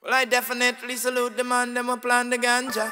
Well, I definitely salute the man, them a plan the ganja.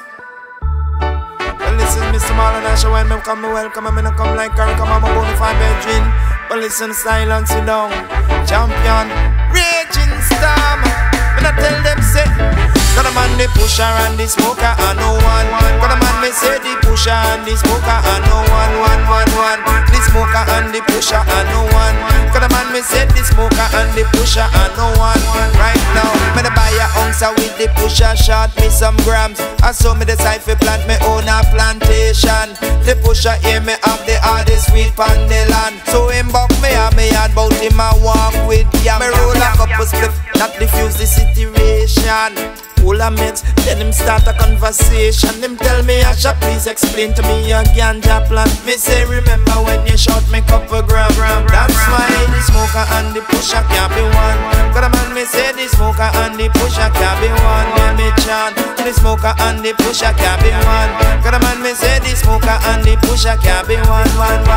Well, this is Mr. Marlon Asher. When me come, me welcome, and me no come like curry, come on, my bonafide bedroom. But listen, silence, sit down. Champion, raging storm. Me not tell them, say, got a man, the pusher and the smoker, and no one. Got a man, me say, the pusher and the smoker, and no one. The smoker and the pusher, and no one. Got a man, me say, the smoker and the pusher, and no one. Right now, me the buy a ounce with the pusher, shot me some grams. I saw me decide to plant me own a plantation. The pusher hear me have the hardest sweet pan the land. So him buck me and me had bout him a walk with ya. Me roll a couple split, that diffuse the situation. Full of mates, then him start a conversation. Him tell me, Asha, please explain to me your ganja plan. Me say, remember when you shot me couple gram. That's why the smoker and the pusher can't be one. Got a man, me say, the smoker and the pusher can't be one. Let me chant, the smoker and the pusher can't be one. Got a man, me say, the smoker and the pusher can't be one.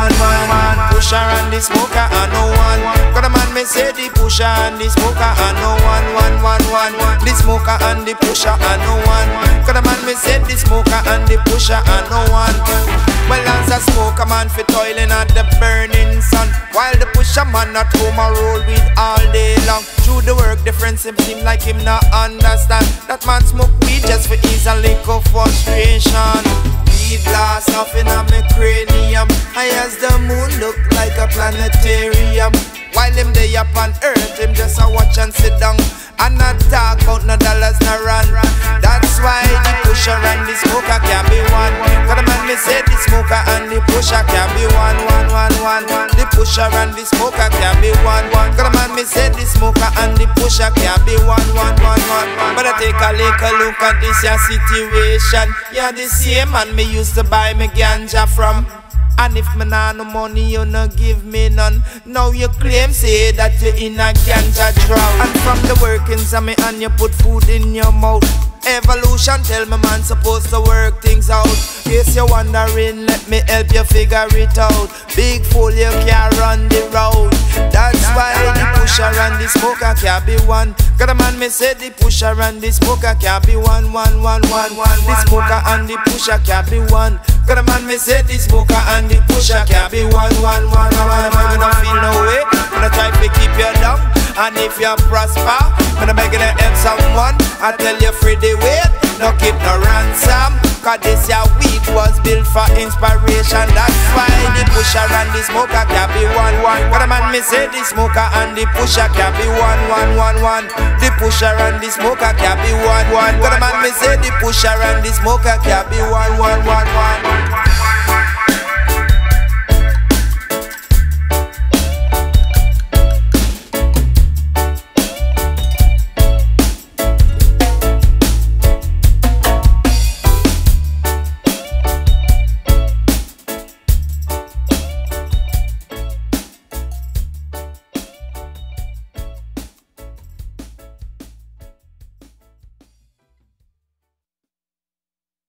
Pusher and the smoker and no one. Got a man, me say, the pusher and the smoker and no one. The smoker and the pusher and no one. Got a man, me said the smoker and the pusher and no one. Well, as a smoker man fi toiling at the burning sun, while the pusher man at home a roll with all day long. Through the work difference him seem like him not understand. That man smoke weed just for ease and liquor frustration. Weed glass off in a me cranium, high as the moon look like a planetarium. While him day up on earth, him just a watch and sit down and not talk about no dollars, no run. That's why the pusher and the smoker can't be one. Got a man, me say the smoker and the pusher can't be one. The pusher and the smoker can't be one. Got a man, me say the smoker and the pusher can't be one. But I take a little look at this your situation. You're the same man me used to buy me ganja from. And if me nah no money, you no give me none. Now you claim say that you in a ganja drought. And from the workings of me and you put food in your mouth. Evolution tell me man supposed to work things out. In case you're wondering, let me help you figure it out. Big fool, you can't run the road. That's why the pusher and the smoker can't be one. Got a man, me say the pusher and the smoker can't be one. The smoker and the pusher can't be one. Got a man, me say the smoker and the pusher can't be one. I don't feel no way when I try to keep you down. And if you prosper, when I'm begging to help someone, I tell you free the weight, no keep no ransom. Cause this your week was built for inspiration. That's why the pusher and the smoker can't be one. Got a man, me say the smoker and the pusher can't be one. The pusher and the smoker can't be one. Got a man, me say the pusher and the smoker can't be one.